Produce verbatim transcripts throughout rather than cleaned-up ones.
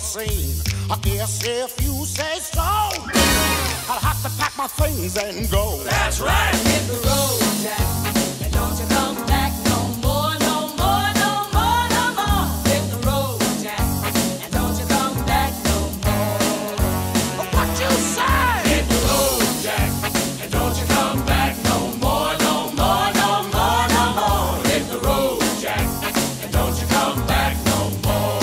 scene. I guess if you say so, I'll have to pack my things and go. That's right. Hit the road, Jack, and don't you come back no more, no more, no more, no more. Hit the road, Jack, and don't you come back no more. What you say? Hit the road, Jack, and don't you come back no more, no more, no more, no more. Hit the road, Jack, and don't you come back no more.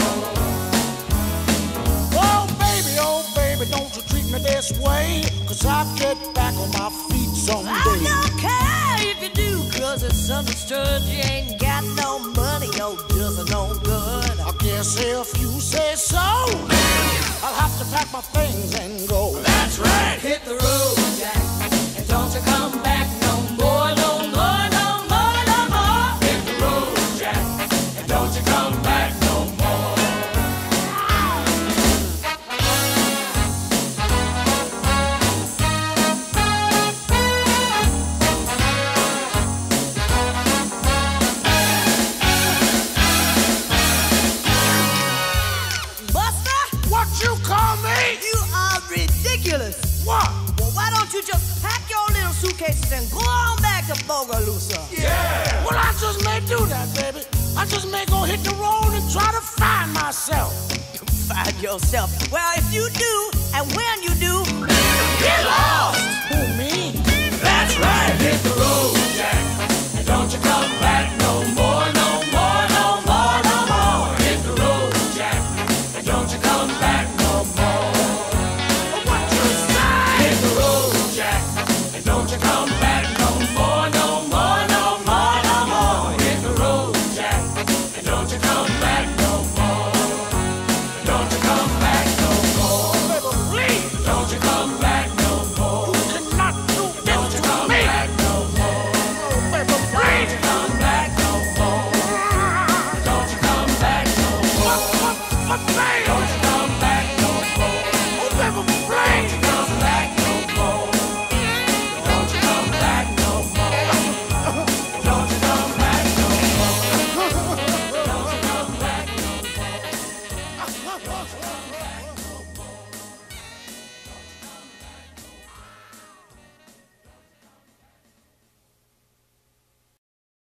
Oh, baby, oh, baby, don't you treat me this way, 'cause I'll get back on my feet someday. I don't care if you do, 'cause it's understood you ain't got no money, no doesn't no good. I guess if you say so, I'll have to pack my things and go. That's right. Hit the road, Jack, and don't you come back no more, no more, no more, no more. Hit the road, Jack, and don't you come back no more. Buster, What you call me? you are ridiculous. What? Well, why don't you just pack your little suitcases and go on back to Bogalusa? Yeah. Well, I just may do that, baby. I just may go hit the road and try to find myself. Find yourself. Well, if you do, and when you do, Get lost. Who, me? That's right. Hit the road, Jack, and don't you come back no more.